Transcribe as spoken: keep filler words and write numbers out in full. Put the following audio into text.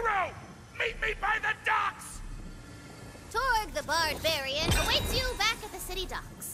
hero! Meet me by the docks! Torg the Barbarian awaits you back at the city docks.